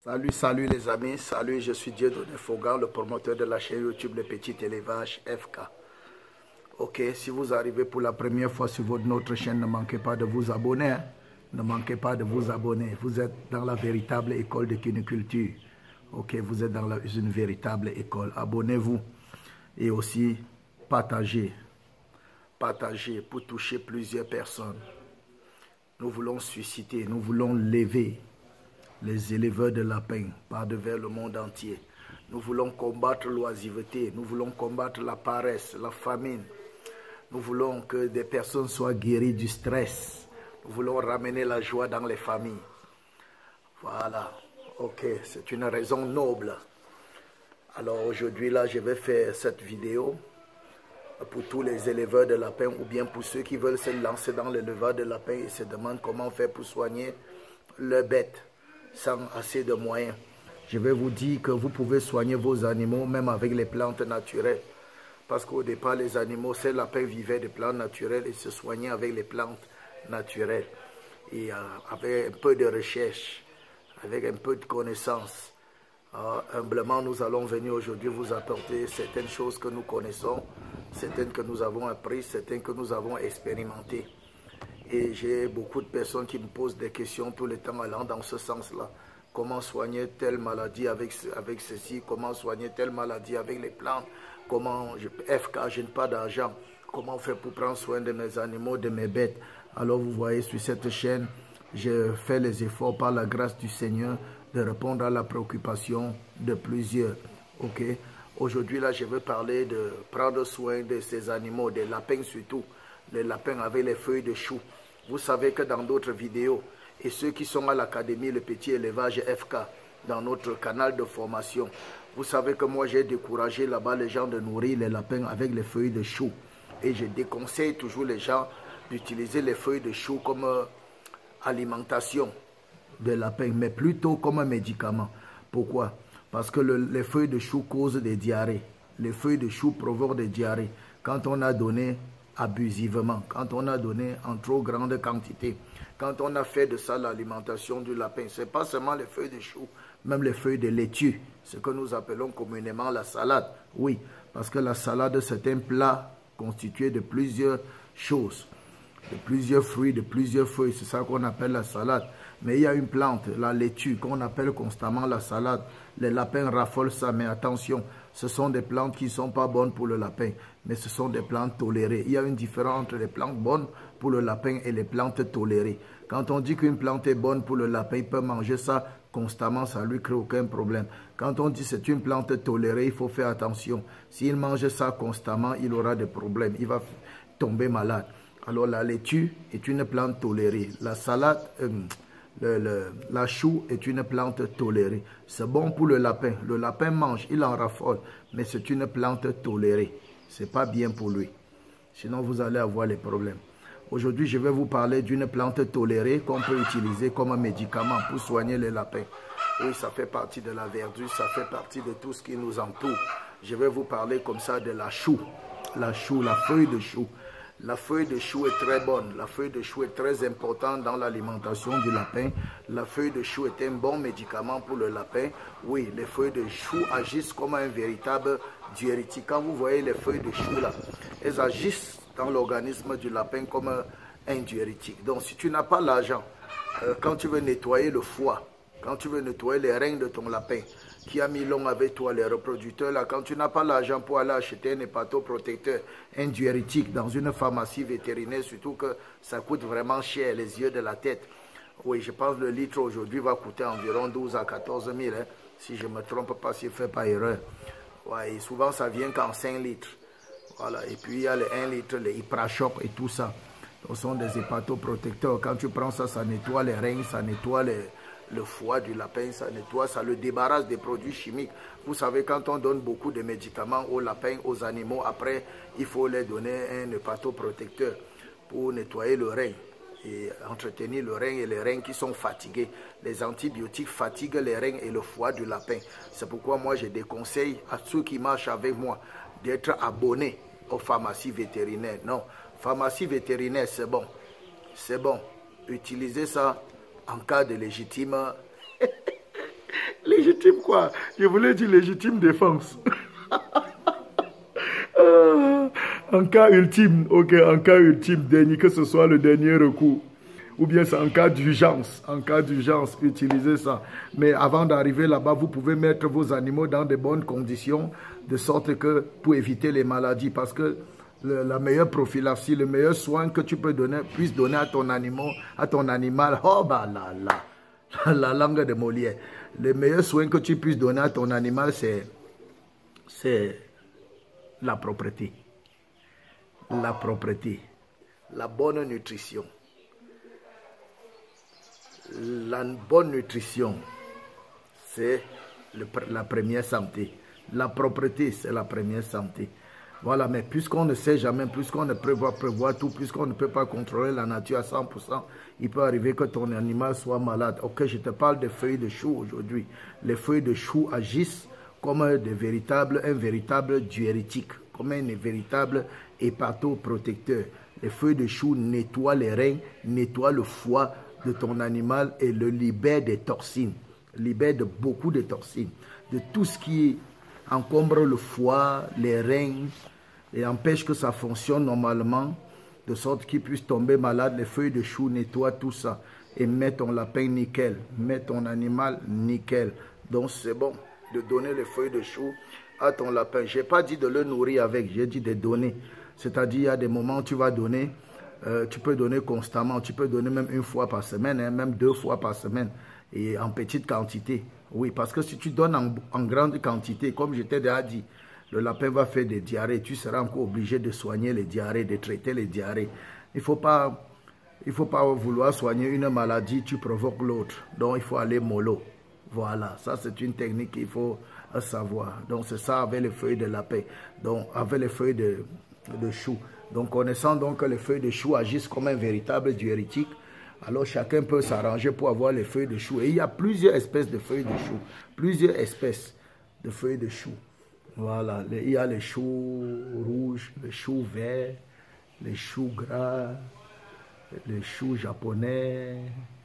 Salut les amis, salut, je suis Dieudonné Fogan, le promoteur de la chaîne YouTube Le Petit Élevage FK. Ok, si vous arrivez pour la première fois sur notre chaîne, ne manquez pas de vous abonner. Hein? Ne manquez pas de vous abonner. Vous êtes dans la véritable école de cuniculture. Ok, vous êtes dans une véritable école. Abonnez-vous et aussi partagez. Partagez pour toucher plusieurs personnes. Nous voulons susciter, nous voulons lever les éleveurs de lapins par devers le monde entier. Nous voulons combattre l'oisiveté, nous voulons combattre la paresse, la famine. Nous voulons que des personnes soient guéries du stress. Nous voulons ramener la joie dans les familles. Voilà, ok, c'est une raison noble. Alors aujourd'hui, là, je vais faire cette vidéo pour tous les éleveurs de lapins ou bien pour ceux qui veulent se lancer dans l'élevage de lapins et se demandent comment faire pour soigner leurs bêtes sans assez de moyens. Je vais vous dire que vous pouvez soigner vos animaux même avec les plantes naturelles. Parce qu'au départ, les animaux, ces lapins vivaient des plantes naturelles et se soignaient avec les plantes naturelles. Et avec un peu de recherche, avec un peu de connaissance, humblement, nous allons venir aujourd'hui vous apporter certaines choses que nous connaissons, certaines que nous avons apprises, certaines que nous avons expérimentées. Et j'ai beaucoup de personnes qui me posent des questions tout le temps allant dans ce sens-là. Comment soigner telle maladie avec ceci? Comment soigner telle maladie avec les plantes? Comment, FK, je n'ai pas d'argent. Comment faire pour prendre soin de mes animaux, de mes bêtes? Alors vous voyez sur cette chaîne, je fais les efforts par la grâce du Seigneur de répondre à la préoccupation de plusieurs. Ok. Aujourd'hui là, je veux parler de prendre soin de ces animaux, des lapins surtout. Les lapins avec les feuilles de chou. Vous savez que dans d'autres vidéos, et ceux qui sont à l'académie Le Petit Élevage FK, dans notre canal de formation, vous savez que moi j'ai découragé là-bas les gens de nourrir les lapins avec les feuilles de chou. Et je déconseille toujours les gens d'utiliser les feuilles de chou comme alimentation de lapins, mais plutôt comme un médicament. Pourquoi? Parce que les feuilles de chou causent des diarrhées. Les feuilles de chou provoquent des diarrhées. Quand on a donné abusivement, quand on a donné en trop grande quantité, quand on a fait de ça l'alimentation du lapin, ce n'est pas seulement les feuilles de chou, même les feuilles de laitue, ce que nous appelons communément la salade. Oui, parce que la salade, c'est un plat constitué de plusieurs choses, de plusieurs fruits, de plusieurs feuilles, c'est ça qu'on appelle la salade. Mais il y a une plante, la laitue, qu'on appelle constamment la salade. Les lapins raffolent ça, mais attention, ce sont des plantes qui ne sont pas bonnes pour le lapin, mais ce sont des plantes tolérées. Il y a une différence entre les plantes bonnes pour le lapin et les plantes tolérées. Quand on dit qu'une plante est bonne pour le lapin, il peut manger ça constamment, ça ne lui crée aucun problème. Quand on dit que c'est une plante tolérée, il faut faire attention. S'il mange ça constamment, il aura des problèmes, il va tomber malade. Alors la laitue est une plante tolérée. La salade... la chou est une plante tolérée. C'est bon pour le lapin. Le lapin mange, il en raffole, mais c'est une plante tolérée. Ce n'est pas bien pour lui. Sinon, vous allez avoir les problèmes. Aujourd'hui, je vais vous parler d'une plante tolérée qu'on peut utiliser comme un médicament pour soigner les lapins. Oui, ça fait partie de la verdure, ça fait partie de tout ce qui nous entoure. Je vais vous parler comme ça de la chou. La chou, la feuille de chou. La feuille de chou est très bonne. La feuille de chou est très importante dans l'alimentation du lapin. La feuille de chou est un bon médicament pour le lapin. Oui, les feuilles de chou agissent comme un véritable diurétique. Quand vous voyez les feuilles de chou là, elles agissent dans l'organisme du lapin comme un diurétique. Donc si tu n'as pas l'argent, quand tu veux nettoyer le foie, quand tu veux nettoyer les reins de ton lapin, qui a mis long avec toi, les reproducteurs, là, quand tu n'as pas l'argent pour aller acheter un hépatoprotecteur, un diurétique dans une pharmacie vétérinaire, surtout que ça coûte vraiment cher, les yeux de la tête. Oui, je pense que le litre aujourd'hui va coûter environ 12 à 14 000, hein, si je ne me trompe pas, si je ne fais pas erreur. Ouais, et souvent, ça vient qu'en 5 litres. Voilà, et puis il y a les 1 litre, les Hyprashop et tout ça. Ce sont des hépatoprotecteurs. Quand tu prends ça, ça nettoie les reins, ça nettoie le foie du lapin, ça nettoie, ça le débarrasse des produits chimiques. Vous savez, quand on donne beaucoup de médicaments aux lapins, aux animaux, après, il faut leur donner un hépatoprotecteur pour nettoyer le rein et entretenir le rein et les reins qui sont fatigués. Les antibiotiques fatiguent les reins et le foie du lapin. C'est pourquoi moi, je déconseille à ceux qui marchent avec moi d'être abonnés aux pharmacies vétérinaires. Non, pharmacie vétérinaire, c'est bon. C'est bon. Utilisez ça en cas de légitime légitime quoi? Je voulais dire légitime défense. En cas ultime, ok, en cas ultime, dernier, que ce soit le dernier recours. Ou bien c'est en cas d'urgence. En cas d'urgence, utilisez ça. Mais avant d'arriver là-bas, vous pouvez mettre vos animaux dans de bonnes conditions, de sorte que pour éviter les maladies. Parce que la meilleure prophylaxie, le meilleur soin que tu peux donner, puisses donner à ton animal, oh bah là là, la langue de Molière. Le meilleur soin que tu puisses donner à ton animal, c'est la propreté. La propreté, la bonne nutrition. La bonne nutrition, c'est la première santé. La propreté, c'est la première santé. Voilà, mais puisqu'on ne sait jamais, puisqu'on ne peut pas prévoir tout, puisqu'on ne peut pas contrôler la nature à 100%, il peut arriver que ton animal soit malade. Ok, je te parle des feuilles de chou aujourd'hui. Les feuilles de chou agissent comme un véritable diurétique, comme un véritable hépatoprotecteur. Les feuilles de chou nettoient les reins, nettoient le foie de ton animal et le libèrent des toxines, libèrent de beaucoup de toxines, de tout ce qui encombre le foie, les reins et empêche que ça fonctionne normalement, de sorte qu'il puisse tomber malade. Les feuilles de chou nettoient tout ça et mettent ton lapin nickel, mettent ton animal nickel. Donc c'est bon de donner les feuilles de chou à ton lapin. Je n'ai pas dit de le nourrir avec, j'ai dit de donner. C'est-à-dire, il y a des moments où tu vas donner, tu peux donner constamment, tu peux donner même une fois par semaine, hein, même 2 fois par semaine, et en petite quantité. Oui, parce que si tu donnes en grande quantité, comme je t'ai déjà dit, le lapin va faire des diarrhées, tu seras encore obligé de soigner les diarrhées, de traiter les diarrhées. Il ne faut pas vouloir soigner une maladie, tu provoques l'autre. Donc, il faut aller mollo. Voilà, ça c'est une technique qu'il faut savoir. Donc, c'est ça avec les feuilles de lapin, donc avec les feuilles de chou. Donc, connaissant donc que les feuilles de chou agissent comme un véritable diurétique, alors chacun peut s'arranger pour avoir les feuilles de chou. Et il y a plusieurs espèces de feuilles de chou. Plusieurs espèces de feuilles de chou. Voilà, il y a les choux rouges, les choux verts, les choux gras, les choux japonais,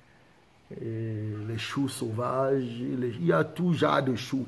les choux sauvages. Il y a tout genre de choux.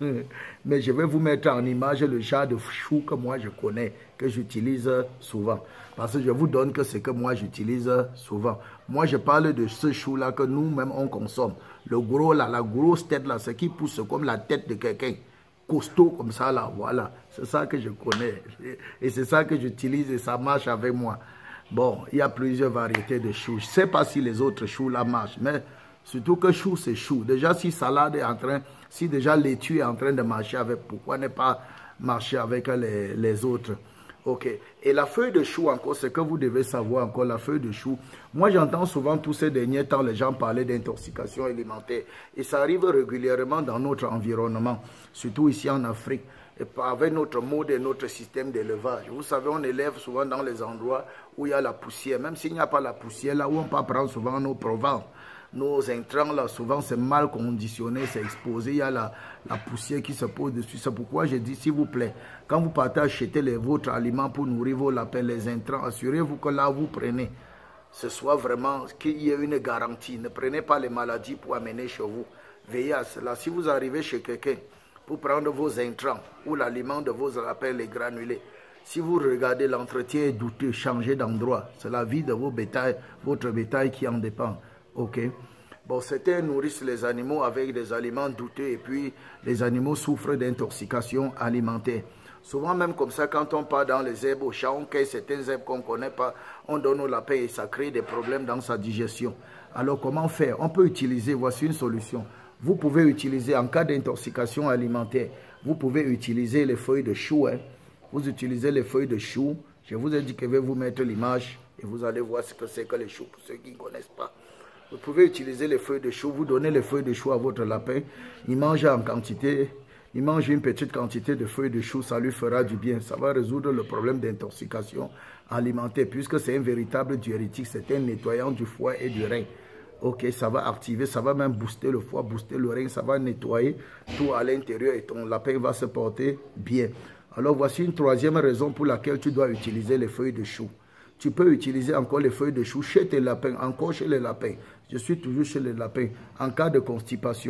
Mais je vais vous mettre en image le genre de choux que moi je connais, que j'utilise souvent. Parce que je vous donne que c'est que moi j'utilise souvent. Moi je parle de ce chou-là que nous-mêmes on consomme. Le gros là, la grosse tête là, ce qui pousse comme la tête de quelqu'un. Costaud comme ça là, voilà. C'est ça que je connais. Et c'est ça que j'utilise et ça marche avec moi. Bon, il y a plusieurs variétés de choux. Je ne sais pas si les autres choux là marchent, mais surtout que chou c'est chou. Déjà si salade est en train, si déjà laitue est en train de marcher avec, pourquoi ne pas marcher avec les autres? Ok. Et la feuille de chou encore, ce que vous devez savoir encore, la feuille de chou. Moi j'entends souvent tous ces derniers temps les gens parler d'intoxication alimentaire. Et ça arrive régulièrement dans notre environnement, surtout ici en Afrique. Et avec notre mode et notre système d'élevage. Vous savez, on élève souvent dans les endroits où il y a la poussière. Même s'il n'y a pas la poussière, là où on peut prendre souvent nos provences. Nos intrants, là, souvent, c'est mal conditionné, c'est exposé. Il y a la poussière qui se pose dessus. C'est pourquoi je dis, s'il vous plaît, quand vous partez acheter votre aliment pour nourrir vos lapins, les intrants, assurez-vous que là où vous prenez, ce soit vraiment qu'il y ait une garantie. Ne prenez pas les maladies pour amener chez vous. Veillez à cela. Si vous arrivez chez quelqu'un, pour prendre vos intrants ou l'aliment de vos lapins, les granulés. Si vous regardez, l'entretien est douteux, changez d'endroit. C'est la vie de vos bétails, votre bétail qui en dépend. Ok. Bon, certains nourrissent les animaux avec des aliments douteux et puis les animaux souffrent d'intoxication alimentaire. Souvent même comme ça, quand on part dans les herbes au champ, on cueille certaines herbes qu'on ne connaît pas, on donne au lapin et ça crée des problèmes dans sa digestion. Alors comment faire? On peut utiliser, voici une solution. Vous pouvez utiliser, en cas d'intoxication alimentaire, vous pouvez utiliser les feuilles de chou. Hein. Vous utilisez les feuilles de chou. Je vous ai dit que je vais vous mettre l'image et vous allez voir ce que c'est que les choux pour ceux qui ne connaissent pas. Vous pouvez utiliser les feuilles de chou. Vous donnez les feuilles de chou à votre lapin. Il mange en quantité. Il mange une petite quantité de feuilles de chou. Ça lui fera du bien. Ça va résoudre le problème d'intoxication alimentaire puisque c'est un véritable diurétique. C'est un nettoyant du foie et du rein. Ok, ça va activer, ça va même booster le foie, booster le rein, ça va nettoyer tout à l'intérieur et ton lapin va se porter bien. Alors voici une troisième raison pour laquelle tu dois utiliser les feuilles de chou. Tu peux utiliser encore les feuilles de chou chez tes lapins, encore chez les lapins. Je suis toujours chez les lapins en cas de constipation.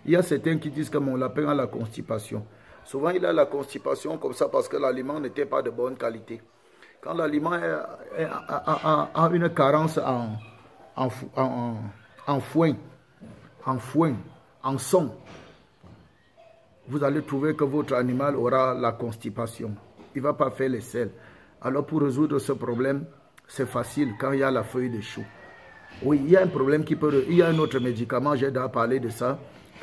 Il y a certains qui disent que mon lapin a la constipation. Souvent, il a la constipation comme ça parce que l'aliment n'était pas de bonne qualité. Quand l'aliment a une carence en foin, en son, vous allez trouver que votre animal aura la constipation. Il ne va pas faire les selles. Alors pour résoudre ce problème, c'est facile quand il y a la feuille de chou. Oui, il y a un problème qui peut... Il y a un autre médicament, j'ai déjà parlé de ça.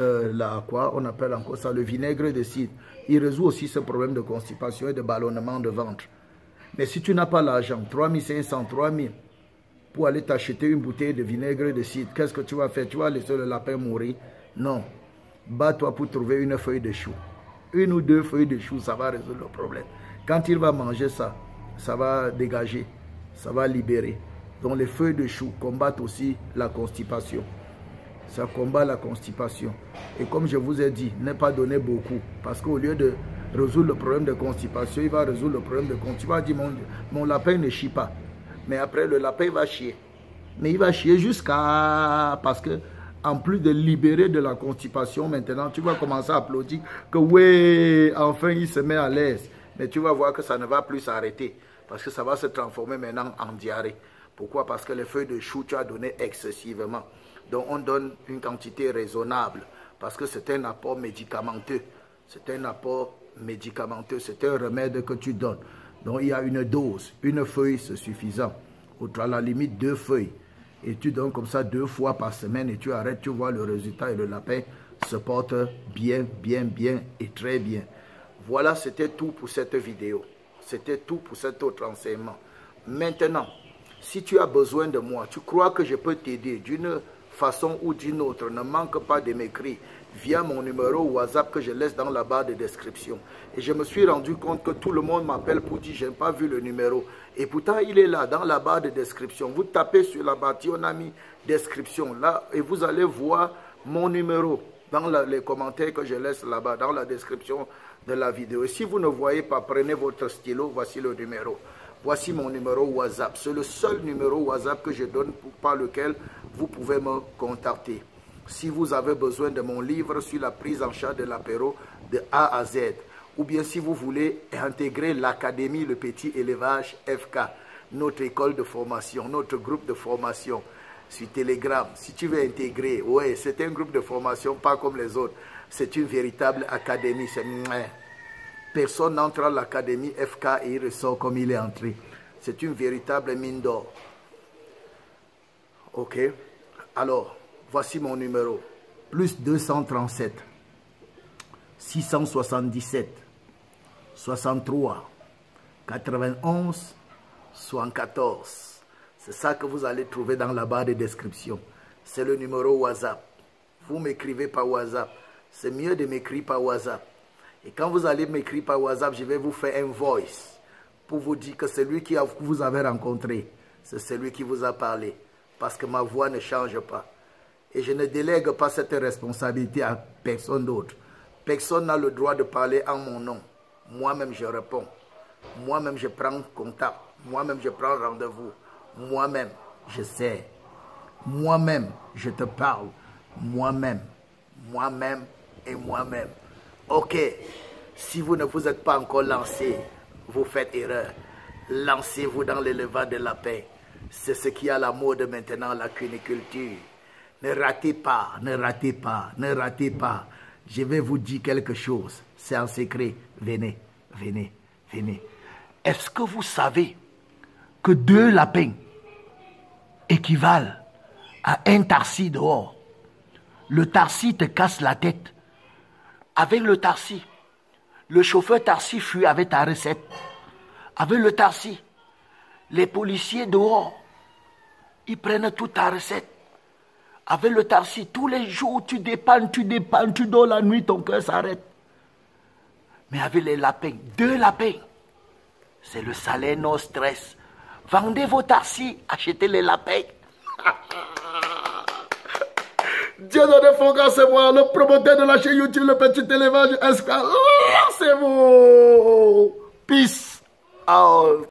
On appelle encore ça le vinaigre de cidre. Il résout aussi ce problème de constipation et de ballonnement de ventre. Mais si tu n'as pas l'argent, 3500, 3000, pour aller t'acheter une bouteille de vinaigre de cidre, qu'est-ce que tu vas faire? Tu vas laisser le lapin mourir? Non. Bats-toi pour trouver une feuille de chou. Une ou deux feuilles de chou, ça va résoudre le problème. Quand il va manger ça, ça va dégager, ça va libérer. Donc les feuilles de chou combattent aussi la constipation. Ça combat la constipation. Et comme je vous ai dit, ne pas donner beaucoup. Parce qu'au lieu de résoudre le problème de constipation, il va résoudre le problème de constipation. Il va dire, mon lapin ne chie pas. Mais après, le lapin va chier. Mais il va chier jusqu'à... Parce que, en plus de libérer de la constipation, maintenant, tu vas commencer à applaudir que, ouais, enfin, il se met à l'aise. Mais tu vas voir que ça ne va plus s'arrêter. Parce que ça va se transformer maintenant en diarrhée. Pourquoi? Parce que les feuilles de chou, tu as donné excessivement. Donc, on donne une quantité raisonnable. Parce que c'est un apport médicamenteux. C'est un apport médicamenteux. C'est un remède que tu donnes. Donc, il y a une dose. Une feuille, c'est suffisant. Ou à la limite, 2 feuilles. Et tu donnes comme ça 2 fois par semaine. Et tu arrêtes, tu vois le résultat. Et le lapin se porte bien, bien, bien et très bien. Voilà, c'était tout pour cette vidéo. C'était tout pour cet autre enseignement. Maintenant, si tu as besoin de moi, tu crois que je peux t'aider d'une façon ou d'une autre, ne manque pas de m'écrire via mon numéro WhatsApp que je laisse dans la barre de description. Et je me suis rendu compte que tout le monde m'appelle pour dire je n'ai pas vu le numéro. Et pourtant, il est là, dans la barre de description. Vous tapez sur la barre, on a mis description là, et vous allez voir mon numéro dans les commentaires que je laisse là-bas, dans la description de la vidéo. Et si vous ne voyez pas, prenez votre stylo, voici le numéro. Voici mon numéro WhatsApp. C'est le seul numéro WhatsApp que je donne par lequel vous pouvez me contacter. Si vous avez besoin de mon livre sur la prise en charge de l'apéro de A à Z, ou bien si vous voulez intégrer l'Académie Le Petit Élevage FK, notre école de formation, notre groupe de formation sur Telegram. Si tu veux intégrer, ouais, c'est un groupe de formation, pas comme les autres. C'est une véritable académie. Personne n'entre à l'Académie FK et il ressort comme il est entré. C'est une véritable mine d'or. Ok. Alors, voici mon numéro. Plus 237 677 63 91 74. C'est ça que vous allez trouver dans la barre de description. C'est le numéro WhatsApp. Vous m'écrivez par WhatsApp. C'est mieux de m'écrire par WhatsApp. Et quand vous allez m'écrire par WhatsApp, je vais vous faire un voice pour vous dire que celui que vous avez rencontré, c'est celui qui vous a parlé. Parce que ma voix ne change pas. Et je ne délègue pas cette responsabilité à personne d'autre. Personne n'a le droit de parler en mon nom. Moi-même, je réponds. Moi-même, je prends contact. Moi-même, je prends rendez-vous. Moi-même, je sais. Moi-même, je te parle. Moi-même. Moi-même et moi-même. Ok, si vous ne vous êtes pas encore lancé, vous faites erreur. Lancez-vous dans l'élevage de lapin. C'est ce qui est à la mode maintenant, la cuniculture. Ne ratez pas, ne ratez pas, ne ratez pas. Je vais vous dire quelque chose. C'est un secret. Venez, venez, venez. Est-ce que vous savez que 2 lapins équivalent à un tarsi dehors? Le tarsi te casse la tête. Avec le tarsi, le chauffeur tarsi fuit avec ta recette. Avec le tarsi, les policiers dehors, ils prennent toute ta recette. Avec le tarsi, tous les jours, tu dépannes, tu dors la nuit, ton cœur s'arrête. Mais avec les lapins, 2 lapins, c'est le salaire non stress. Vendez vos tarsis, achetez les lapins. Dieudonné Fonga, c'est moi, le promoteur de la chaîne YouTube, le petit élevage FK. C'est vous. Peace out.